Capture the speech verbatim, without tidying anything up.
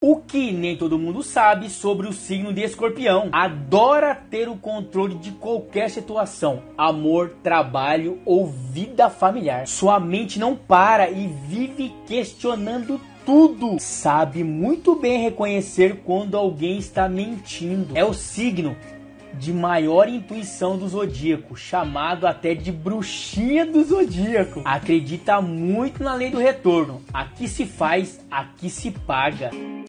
O que nem todo mundo sabe sobre o signo de Escorpião. Adora ter o controle de qualquer situação, amor, trabalho ou vida familiar. Sua mente não para e vive questionando tudo. Sabe muito bem reconhecer quando alguém está mentindo. É o signo de maior intuição do zodíaco, chamado até de bruxinha do zodíaco. Acredita muito na lei do retorno. Aqui se faz, aqui se paga.